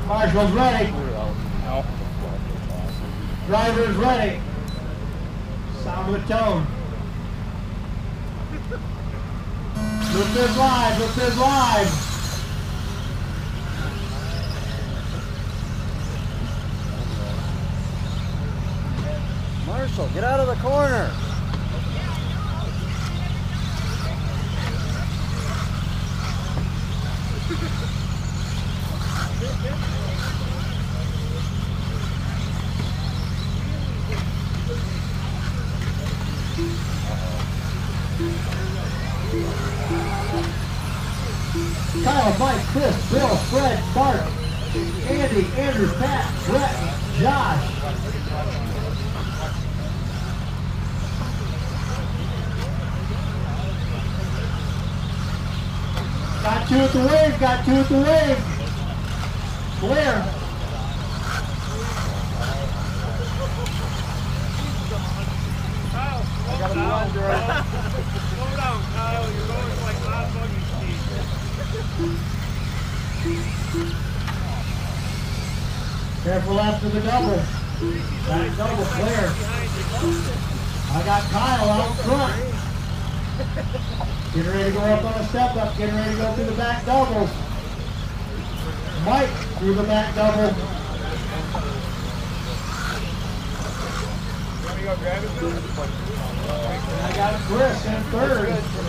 Marshall's ready. Driver's ready. Sound of the tone. Look this live, look this live. Marshall, get out of the corner. Kyle, Mike, Chris, Bill, Fred, Bart, Andy, Andrew, Pat, Brett, Josh. Got two at the wave, got two at the wave. Clear. I got a blind drive. Slow down, Kyle. You're going like hot buggy speed. Careful after the double. That double clear. I got Kyle out front. Getting ready to go up on a step up. Getting ready to go through the back doubles. Mike through the back double. Go grab it, Bill? I got Chris in third.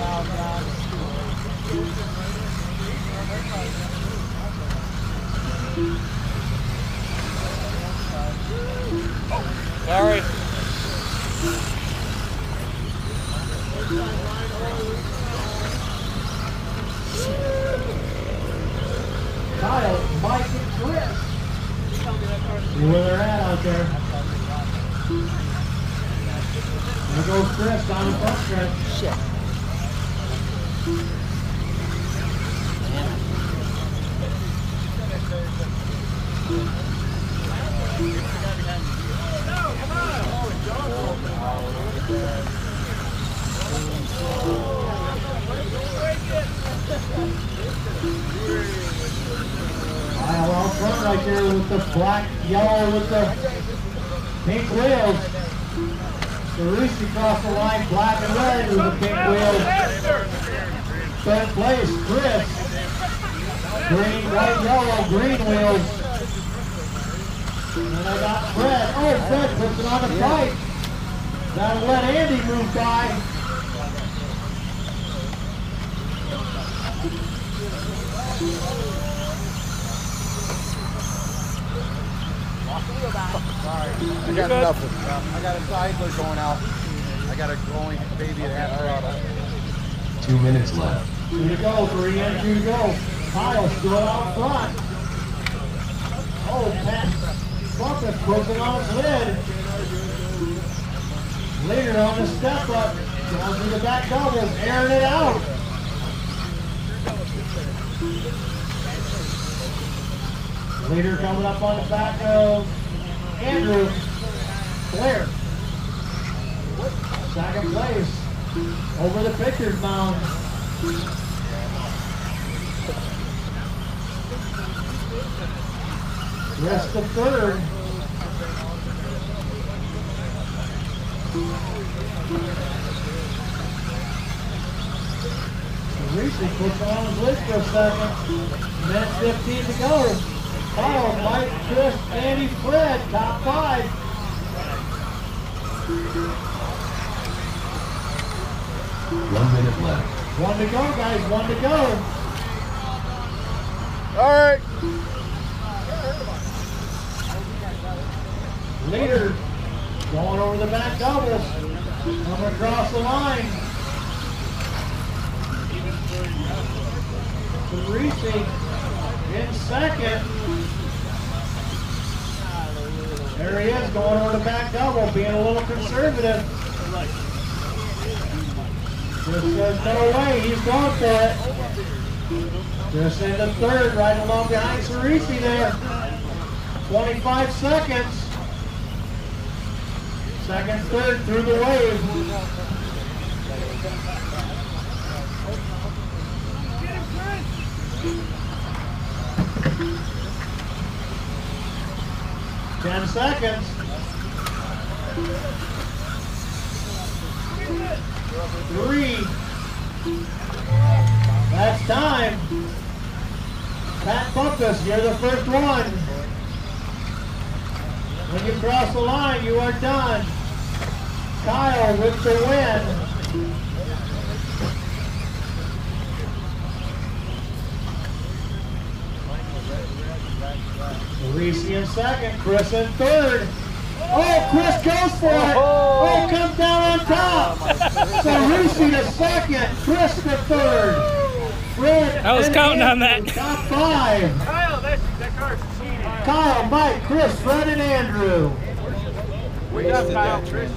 Sorry. Kyle, Mike, and Chris. See where they're at out there. There goes Chris down the front stretch. Shit. Kyle out front right there with the black, yellow with the pink wheels. Cerisi across the line, black and red with the pink wheels. Third place, Chris. Green, white, yellow, green wheels. And I got Fred. Oh, Fred puts it on the fight. That'll let Andy move by. Sorry, I got nothing. I got a sidler going out. I got a growing baby at half throttle. 2 minutes left. 2 to go, 3 and 2 to go. Kyle still out front. Oh, Pat Bucket puts it on his lid. Leader on the step up. Going through the back doubles, airing it out. Leader coming up on the back of Andrew. Blair. Second place. Over the pitcher's mound. Rest of third. Cerisi puts on his lid for a second. Minute 15 to go. Kyle, Mike, Chris, Andy, Fred, top 5. 1 minute left. 1 to go, guys. 1 to go. All right. Leader going over the back doubles. Coming across the line. Cerisi in second. There he is going over the back double, being a little conservative. Just says no way, he's going for it. Just into third, right along behind Cerisi there. 25 seconds. Second, third through the wave. 10 seconds. 3. That's time. Pat Buckus, you're the first one. When you cross the line, you are done. Kyle with the win. Reese in second, Chris in third. Oh, Chris goes for it. Oh, comes down on top. So Reese to second, Chris to third. Fred I was and counting on Andrew, that. Top 5. Kyle, that car's cheating. Kyle, Mike, Chris, Fred, and Andrew. Wasted that, Trish.